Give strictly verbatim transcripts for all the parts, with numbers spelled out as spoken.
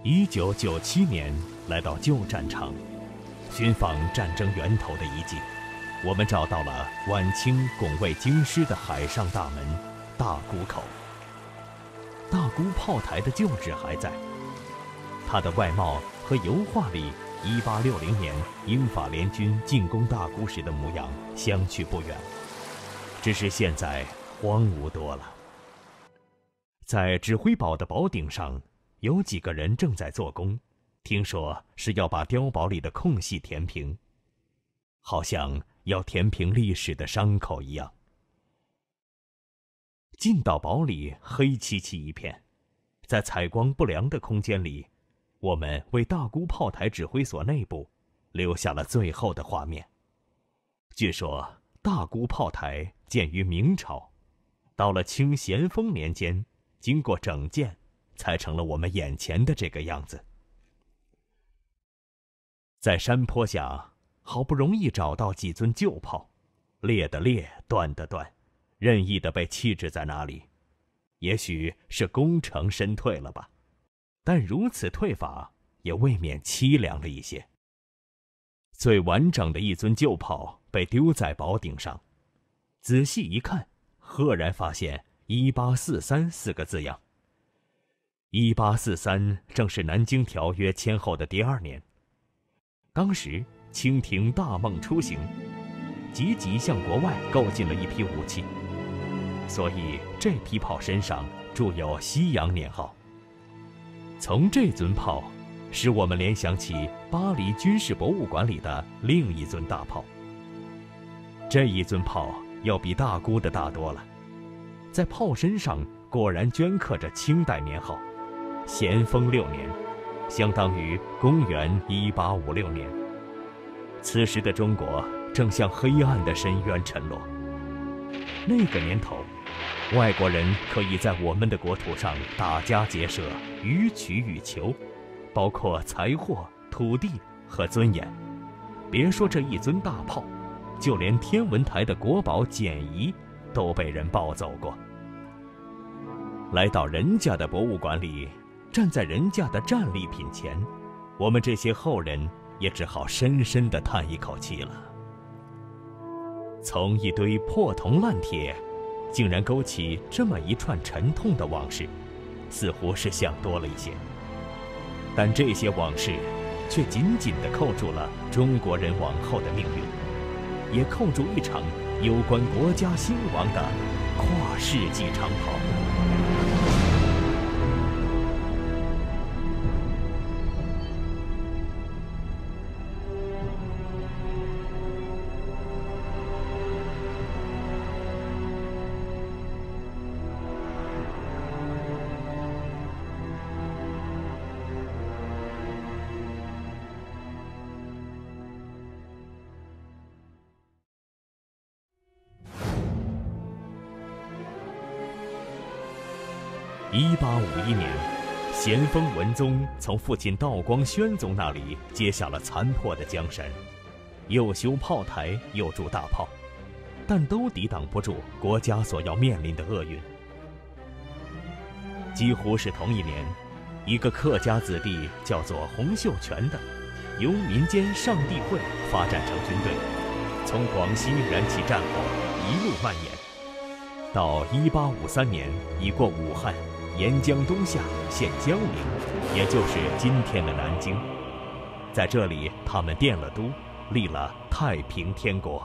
一九九七年来到旧战场，寻访战争源头的遗迹，我们找到了晚清拱卫京师的海上大门大沽口。大沽炮台的旧址还在，它的外貌和油画里一八六零年英法联军进攻大沽时的模样相去不远，只是现在荒芜多了。在指挥堡的堡顶上，有几个人正在做工，听说是要把碉堡里的空隙填平，好像要填平历史的伤口一样。进到堡里，黑漆漆一片，在采光不良的空间里，我们为大沽炮台指挥所内部留下了最后的画面。据说大沽炮台建于明朝，到了清咸丰年间，经过整建，才成了我们眼前的这个样子。在山坡下，好不容易找到几尊旧炮，裂的裂，断的断，任意的被弃置在那里。也许是功成身退了吧，但如此退法也未免凄凉了一些。最完整的一尊旧炮被丢在堡顶上，仔细一看，赫然发现一八四三四个字样。一八四三正是南京条约签后的第二年，当时清廷大梦初醒，积极向国外购进了一批武器，所以这批炮身上铸有西洋年号。从这尊炮使我们联想起巴黎军事博物馆里的另一尊大炮。这一尊炮要比大沽的大多了，在炮身上果然镌刻着清代年号咸丰六年，相当于公元一八五六年。此时的中国正向黑暗的深渊沉落。那个年头，外国人可以在我们的国土上打家劫舍，予取予求，包括财货、土地和尊严。别说这一尊大炮，就连天文台的国宝简仪都被人抱走过。来到人家的博物馆里，站在人家的战利品前，我们这些后人也只好深深地叹一口气了。从一堆破铜烂铁，竟然勾起这么一串沉痛的往事，似乎是想多了一些。但这些往事却紧紧地扣住了中国人往后的命运，也扣住一场有关国家兴亡的跨世纪长跑。一八五一年，咸丰文宗从父亲道光宣宗那里接下了残破的江山，又修炮台，又筑大炮，但都抵挡不住国家所要面临的厄运。几乎是同一年，一个客家子弟叫做洪秀全的，由民间上帝会发展成军队，从广西燃起战火，一路蔓延，到一八五三年已过武汉，沿江东下，现江陵，也就是今天的南京。在这里，他们奠了都，立了太平天国。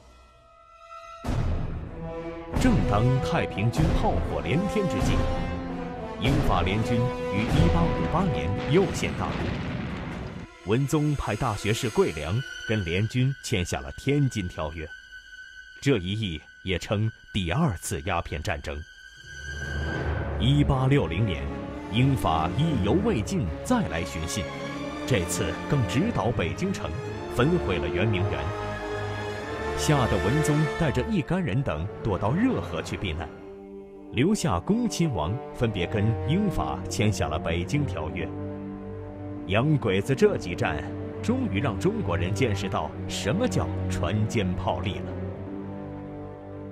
正当太平军炮火连天之际，英法联军于一八五八年又陷大沽。文宗派大学士桂良跟联军签下了《天津条约》，这一役也称第二次鸦片战争。一八六零年，英法意犹未尽，再来寻衅，这次更直捣北京城，焚毁了圆明园，吓得文宗带着一干人等躲到热河去避难，留下恭亲王分别跟英法签下了北京条约。洋鬼子这几战，终于让中国人见识到什么叫船坚炮利了。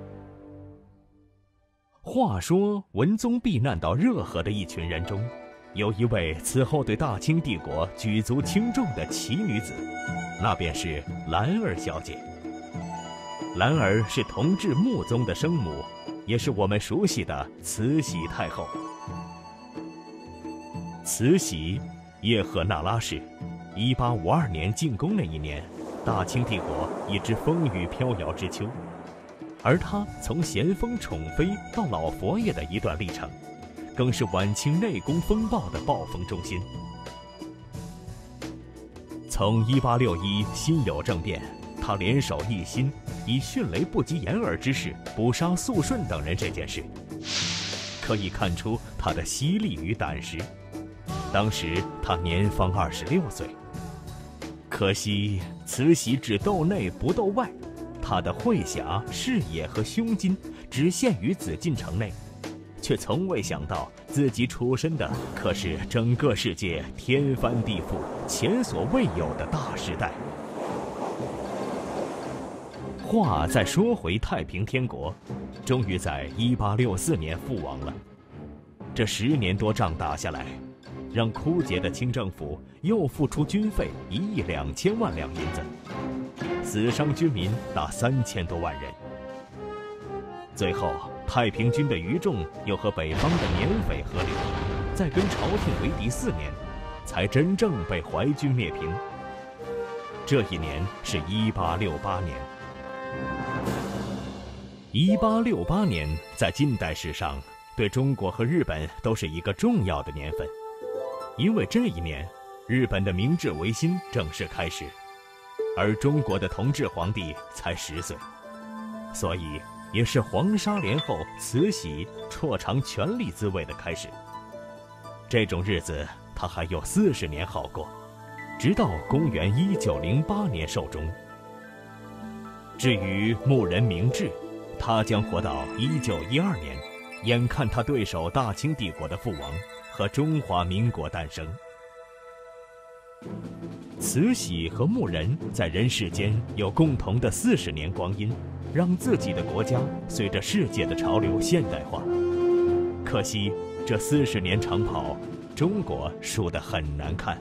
话说文宗避难到热河的一群人中， 有一位此后对大清帝国举足轻重的奇女子，那便是兰儿小姐。兰儿是同治穆宗的生母，也是我们熟悉的慈禧太后。慈禧，叶赫那拉氏，一八五二年进宫那一年，大清帝国已知风雨飘摇之秋，而她从咸丰宠妃到老佛爷的一段历程，更是晚清内宫风暴的暴风中心。从一八六一辛酉政变，他联手一心，以迅雷不及掩耳之势捕杀肃顺等人这件事，可以看出他的犀利与胆识。当时他年方二十六岁，可惜慈禧只斗内不斗外，他的慧魉、视野和胸襟只限于紫禁城内，却从未想到自己处身的可是整个世界天翻地覆、前所未有的大时代。话再说回太平天国，终于在一八六四年覆亡了。这十年多仗打下来，让枯竭的清政府又付出军费一亿两千万两银子，死伤军民达三千多万人。最后，太平军的余众又和北方的捻匪合流，再跟朝廷为敌四年，才真正被淮军灭平。这一年是一八六八年。一八六八年在近代史上对中国和日本都是一个重要的年份，因为这一年日本的明治维新正式开始，而中国的同治皇帝才十岁，所以也是黄沙连后慈禧啜尝权力滋味的开始。这种日子他还有四十年好过，直到公元一九零八年寿终。至于牧人明治，他将活到一九一二年，眼看他对手大清帝国的覆亡和中华民国诞生。慈禧和牧人在人世间有共同的四十年光阴，让自己的国家随着世界的潮流现代化。可惜这四十年长跑，中国输得很难看。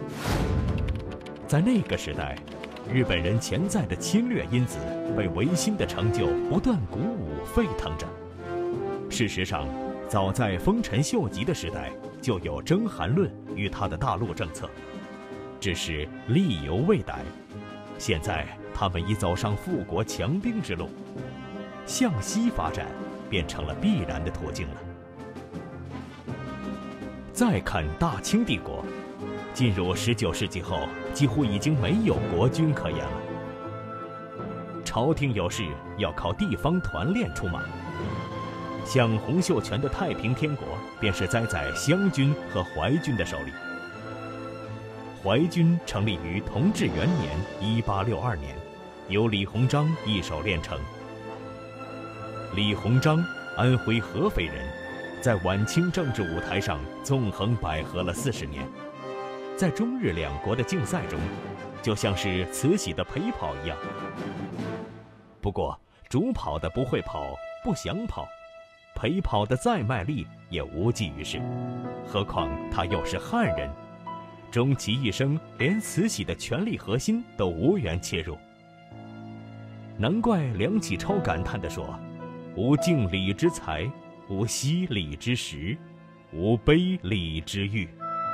在那个时代，日本人潜在的侵略因子被维新的成就不断鼓舞沸腾着。事实上，早在丰臣秀吉的时代就有征韩论与他的大陆政策，只是力犹未逮。现在他们已走上富国强兵之路，向西发展变成了必然的途径了。再看大清帝国，进入十九世纪后，几乎已经没有国君可言了。朝廷有事要靠地方团练出马，像洪秀全的太平天国，便是栽在湘军和淮军的手里。淮军成立于同治元年一八六二年，由李鸿章一手练成。李鸿章，安徽合肥人，在晚清政治舞台上纵横捭阖了四十年。在中日两国的竞赛中，就像是慈禧的陪跑一样。不过，主跑的不会跑，不想跑，陪跑的再卖力也无济于事。何况他又是汉人，终其一生连慈禧的权力核心都无缘切入。难怪梁启超感叹地说：“无敬礼之才，无惜礼之时，无悲礼之欲。”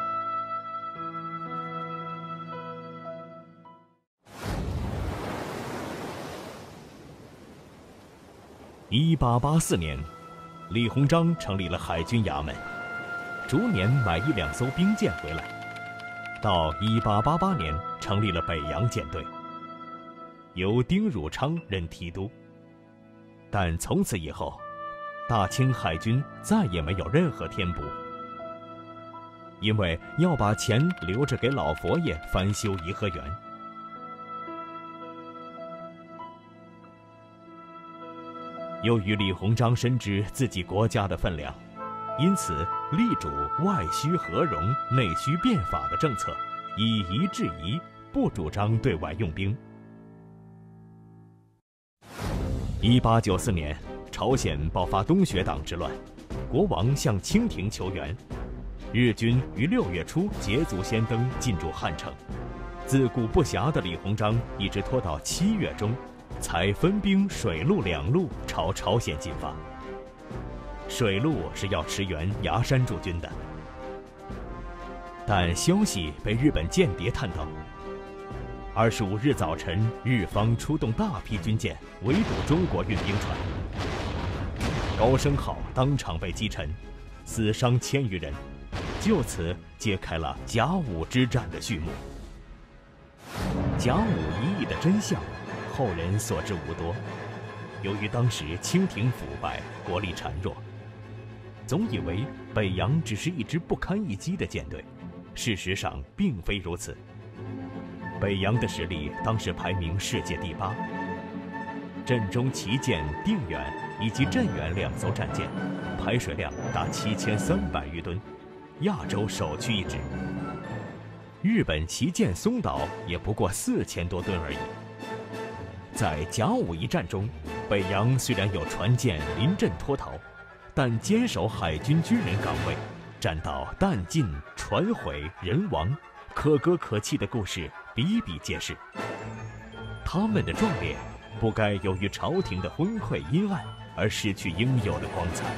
一八八四年，李鸿章成立了海军衙门，逐年买一两艘兵舰回来。到一八八八年，成立了北洋舰队，由丁汝昌任提督。但从此以后，大清海军再也没有任何添补，因为要把钱留着给老佛爷翻修颐和园。由于李鸿章深知自己国家的分量，因此力主外需和融、内需变法的政策，以夷制夷，不主张对外用兵。一八九四年，朝鲜爆发东学党之乱，国王向清廷求援， 日军于六月初捷足先登进驻汉城，自顾不暇的李鸿章一直拖到七月中，才分兵水陆两路朝朝鲜进发。水路是要驰援崖山驻军的，但消息被日本间谍探到。二十五日早晨，日方出动大批军舰围堵中国运兵船，高升号当场被击沉，死伤千余人，就此揭开了甲午之战的序幕。甲午一役的真相，后人所知无多。由于当时清廷腐败，国力孱弱，总以为北洋只是一支不堪一击的舰队，事实上并非如此。北洋的实力当时排名世界第八，阵中旗舰定远以及镇远两艘战舰，排水量达七千三百余吨，亚洲首屈一指。日本旗舰松岛也不过四千多吨而已。在甲午一战中，北洋虽然有船舰临阵脱逃，但坚守海军军人岗位，战到弹尽船毁人亡，可歌可泣的故事比比皆是。他们的壮烈，不该由于朝廷的昏聩阴暗而失去应有的光彩。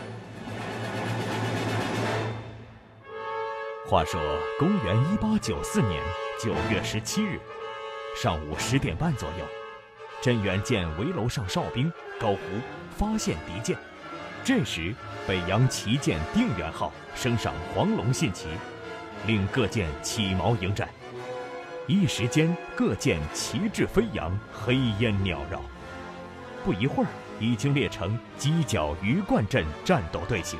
话说，公元一八九四年九月十七日上午十点半左右，镇远舰围楼上哨兵高呼发现敌舰。这时，北洋旗舰定远号升上黄龙信旗，令各舰起锚迎战。一时间，各舰旗帜飞扬，黑烟缭绕。不一会儿，已经列成犄角鱼贯阵战斗队形。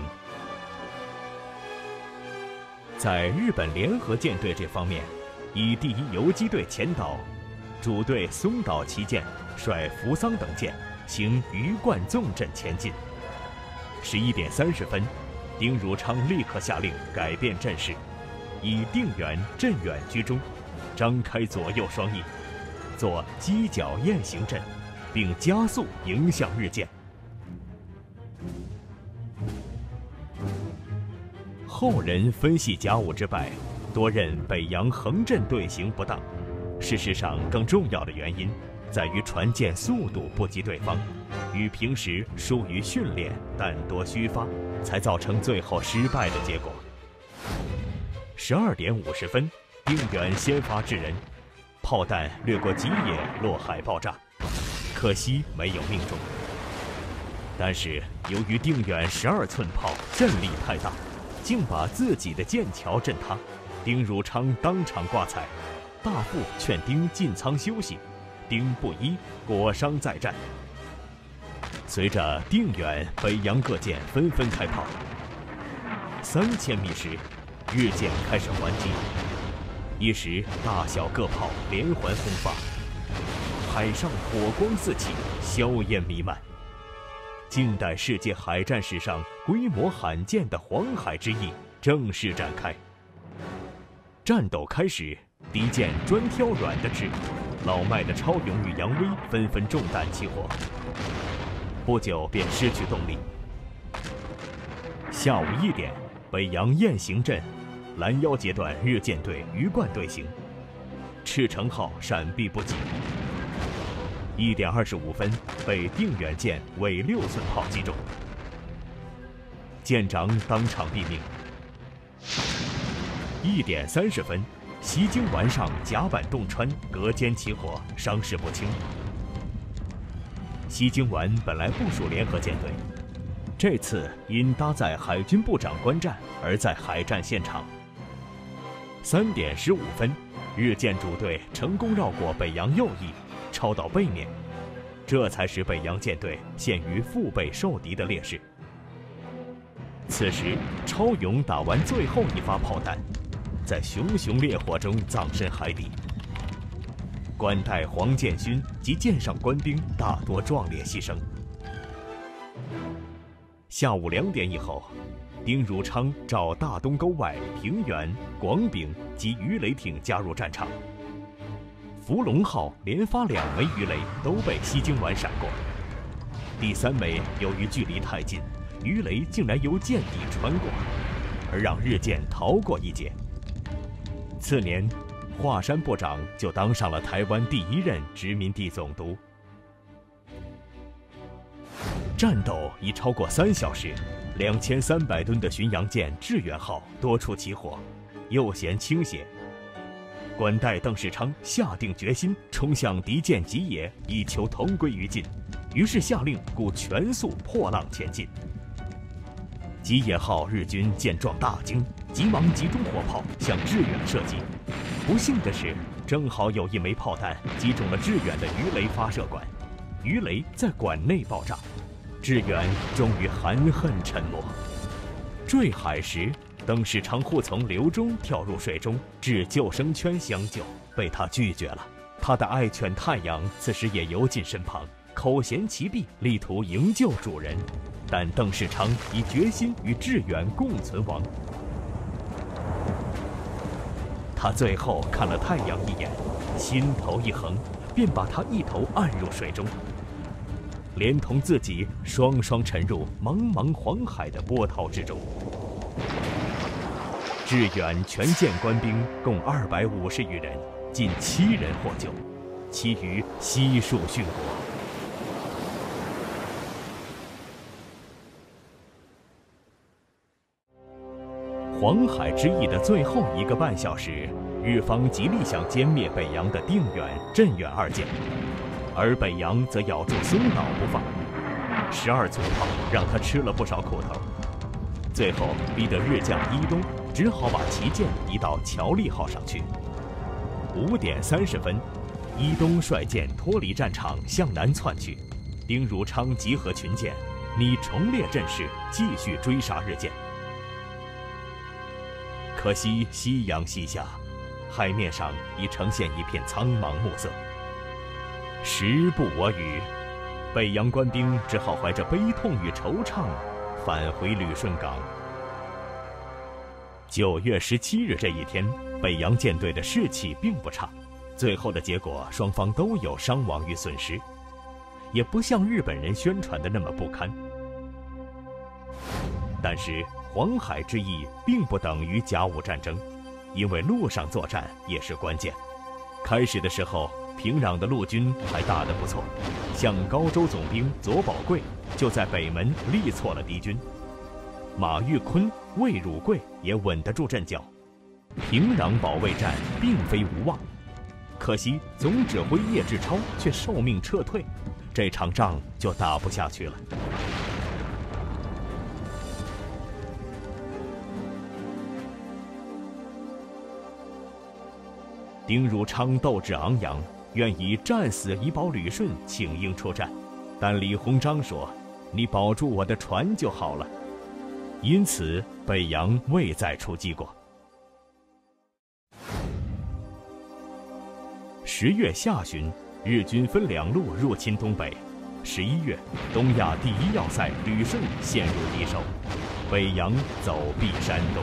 在日本联合舰队这方面，以第一游击队前导，主队松岛旗舰率扶桑等舰行鱼贯纵阵前进。十一点三十分，丁汝昌立刻下令改变阵势，以定远、镇远居中，张开左右双翼，做犄角雁行阵，并加速迎向日舰。后人分析甲午之败，多认北洋横阵队形不当。事实上，更重要的原因在于船舰速度不及对方，与平时疏于训练，弹多虚发，才造成最后失败的结果。十二点五十分，定远先发制人，炮弹掠过吉野落海爆炸，可惜没有命中。但是由于定远十二寸炮阵力太大，竟把自己的舰桥震塌，丁汝昌当场挂彩，大副劝丁进舱休息，丁不依，果伤再战。随着定远、北洋各舰纷纷开炮，三千米时，日舰开始还击，一时大小各炮连环轰发，海上火光四起，硝烟弥漫。近代世界海战史上规模罕见的黄海之役正式展开。战斗开始，敌舰专挑软的吃，老迈的超勇与杨威纷纷中弹起火，不久便失去动力。下午一点，北洋雁行阵拦腰截断日舰队鱼贯队形，赤城号闪避不及。一点二十五分，被定远舰尾六寸炮击中，舰长当场毙命。一点三十分，西京丸上甲板洞穿，隔间起火，伤势不轻。西京丸本来部署联合舰队，这次因搭载海军部长官站而在海战现场。三点十五分，日舰主队成功绕过北洋右翼，超到背面，这才使北洋舰队陷于腹背受敌的劣势。此时，超勇打完最后一发炮弹，在熊熊烈火中葬身海底。官带黄建勋及舰上官兵大多壮烈牺牲。下午两点以后，丁汝昌召大东沟外平原、广丙及鱼雷艇加入战场。福龙号连发两枚鱼雷都被西京丸闪过，第三枚由于距离太近，鱼雷竟然由舰底穿过， 而让日舰逃过一劫。次年，华山部长就当上了台湾第一任殖民地总督。战斗已超过三小时，两千三百吨的巡洋舰致远号多处起火，右舷倾斜。管带邓世昌下定决心冲向敌舰吉野，以求同归于尽，于是下令故全速破浪前进。吉野号日军见状大惊，急忙集中火炮向致远射击。不幸的是，正好有一枚炮弹击中了致远的鱼雷发射管，鱼雷在管内爆炸，致远终于含恨沉没。坠海时，邓世昌护从刘忠跳入水中掷救生圈相救，被他拒绝了。他的爱犬太阳此时也游进身旁，口衔其臂，力图营救主人。但邓世昌已决心与致远共存亡。他最后看了太阳一眼，心头一横，便把他一头按入水中，连同自己双双沉入茫茫黄海的波涛之中。致远全舰官兵共二百五十余人，近七人获救，其余悉数殉国。黄海之役的最后一个半小时，日方极力想歼灭北洋的定远、镇远二舰，而北洋则咬住松岛不放。十二组炮让他吃了不少苦头，最后逼得日将伊东只好把旗舰移到乔丽号上去。五点三十分，伊东率舰脱离战场向南窜去，丁汝昌集合群舰，拟重列阵势，继续追杀日舰。可惜夕阳西下，海面上已呈现一片苍茫暮色。时不我与，北洋官兵只好怀着悲痛与惆怅返回旅顺港。九月十七日这一天，北洋舰队的士气并不差，最后的结果双方都有伤亡与损失，也不像日本人宣传的那么不堪。但是黄海之役并不等于甲午战争，因为陆上作战也是关键。开始的时候，平壤的陆军还打得不错，像高州总兵左宝贵就在北门力挫了敌军，马玉坤、魏汝贵也稳得住阵脚。平壤保卫战并非无望，可惜总指挥叶志超却受命撤退，这场仗就打不下去了。丁汝昌斗志昂扬，愿以战死以保旅顺请缨出战，但李鸿章说：“你保住我的船就好了。”因此北洋未再出击过。十月下旬，日军分两路入侵东北。十一月，东亚第一要塞旅顺陷入敌手，北洋走避山东。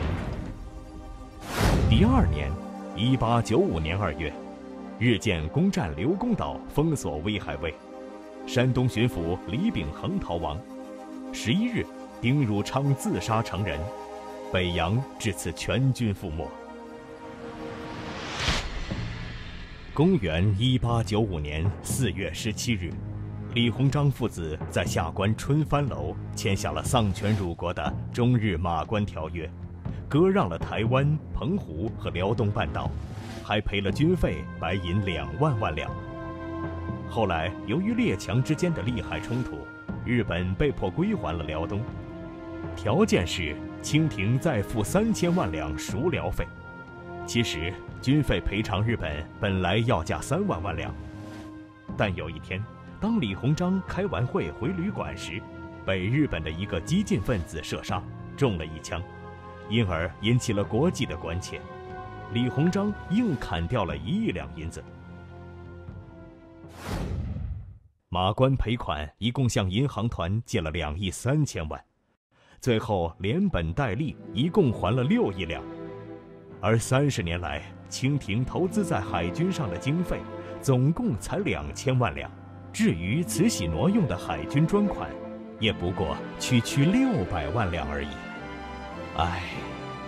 第二年，一八九五年二月，日舰攻占刘公岛，封锁威海卫，山东巡抚李秉衡逃亡。十一日，丁汝昌自杀成仁，北洋至此全军覆没。公元一八九五年四月十七日，李鸿章父子在下关春帆楼签下了丧权辱国的中日马关条约，割让了台湾、澎湖和辽东半岛，还赔了军费白银两万万两。后来由于列强之间的利害冲突，日本被迫归还了辽东，条件是清廷再付三千万两赎辽费。其实军费赔偿日本本来要价三万万两，但有一天，当李鸿章开完会回旅馆时，被日本的一个激进分子射杀，中了一枪，因而引起了国际的关切。李鸿章硬砍掉了一亿两银子。马关赔款一共向银行团借了两亿三千万，最后连本带利一共还了六亿两。而三十年来，清廷投资在海军上的经费总共才两千万两，至于慈禧挪用的海军专款，也不过区区六百万两而已。唉，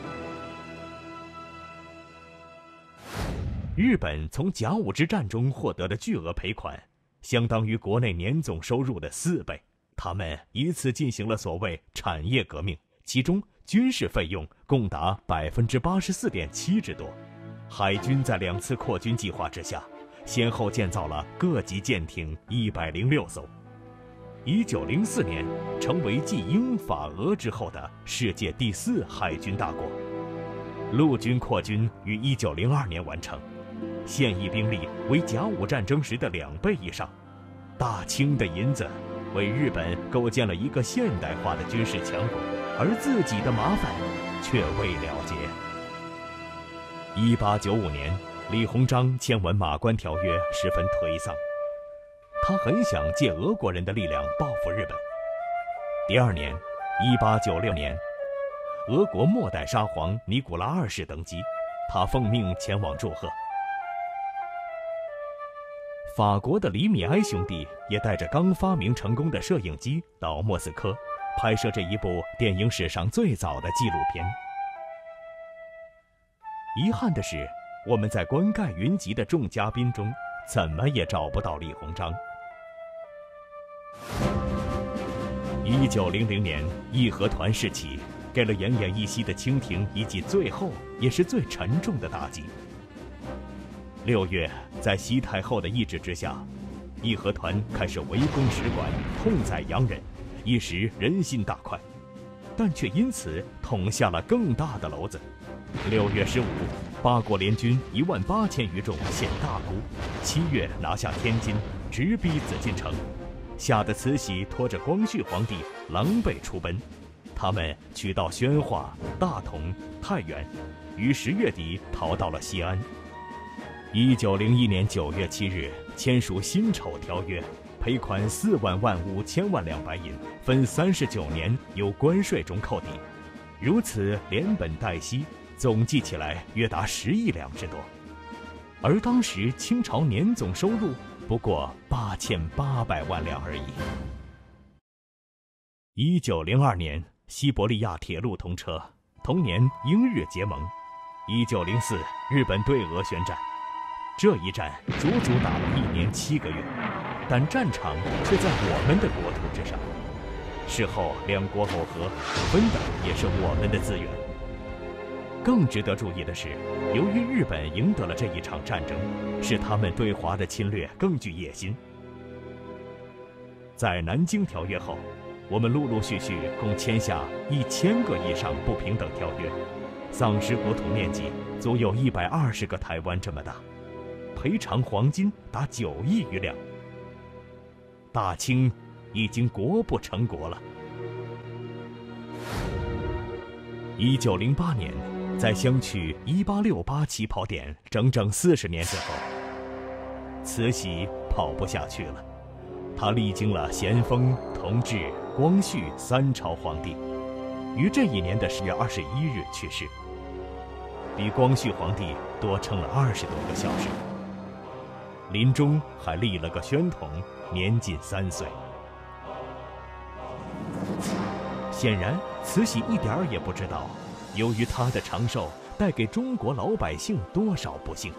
日本从甲午之战中获得的巨额赔款，相当于国内年总收入的四倍。他们以此进行了所谓产业革命，其中军事费用共达百分之八十四点七之多。海军在两次扩军计划之下，先后建造了各级舰艇一百零六艘。一九零四年，成为继英法俄之后的世界第四海军大国。陆军扩军于一九零二年完成，现役兵力为甲午战争时的两倍以上。大清的银子为日本构建了一个现代化的军事强国，而自己的麻烦却未了结。一八九五年，李鸿章签完马关条约，十分颓丧。他很想借俄国人的力量报复日本。第二年，一八九六年，俄国末代沙皇尼古拉二世登基，他奉命前往祝贺。法国的李米埃兄弟也带着刚发明成功的摄影机到莫斯科，拍摄这一部电影史上最早的纪录片。遗憾的是，我们在观盖云集的众嘉宾中，怎么也找不到李鸿章。一九零零年，义和团事起，给了奄奄一息的清廷一记最后也是最沉重的打击。六月，在西太后的意志之下，义和团开始围攻使馆，痛宰洋人，一时人心大快，但却因此捅下了更大的篓子。六月十五，八国联军一万八千余众陷大沽，七月拿下天津，直逼紫禁城，吓得慈禧拖着光绪皇帝狼狈出奔。他们取道宣化、大同、太原，于十月底逃到了西安。一九零一年九月七日，签署辛丑条约，赔款四万万五千万两白银，分三十九年由关税中扣抵，如此连本带息，总计起来约达十亿两之多。而当时清朝年总收入不过八千八百万两而已。一九零二年，西伯利亚铁路通车，同年英日结盟。一九零四，日本对俄宣战。这一战足足打了一年七个月，但战场却在我们的国土之上。事后两国耦合，分的也是我们的资源。更值得注意的是，由于日本赢得了这一场战争，使他们对华的侵略更具野心。在南京条约后，我们陆陆续续共签下一千个以上不平等条约，丧失国土面积足有一百二十个台湾这么大。赔偿黄金达九亿余两，大清已经国不成国了。一九零八年，在相距一八六八起跑点整整四十年之后，慈禧跑不下去了。她历经了咸丰、同治、光绪三朝皇帝，于这一年的十月二十一日去世，比光绪皇帝多撑了二十多个小时。临终还立了个宣统，年仅三岁。显然，慈禧一点儿也不知道，由于她的长寿带给中国老百姓多少不幸。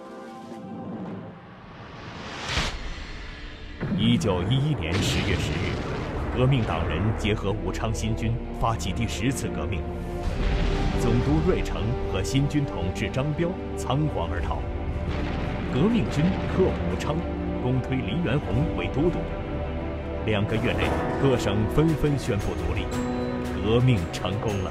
一九一一年十月十日，革命党人结合武昌新军，发起第十次革命。总督芮成和新军统制张彪仓皇而逃。革命军克武昌，公推黎元洪为都督。两个月内，各省纷纷宣布独立，革命成功了。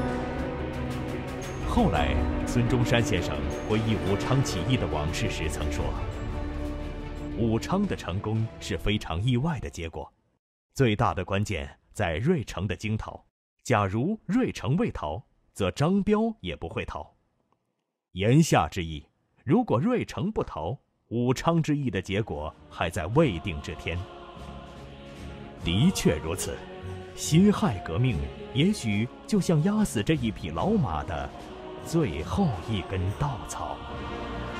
后来，孙中山先生回忆武昌起义的往事时曾说：“武昌的成功是非常意外的结果，最大的关键在芮成的惊逃。假如芮成未逃，则张彪也不会逃。”言下之意，如果芮成不逃，武昌之役的结果还在未定之天。的确如此，辛亥革命也许就像压死这一匹老马的最后一根稻草。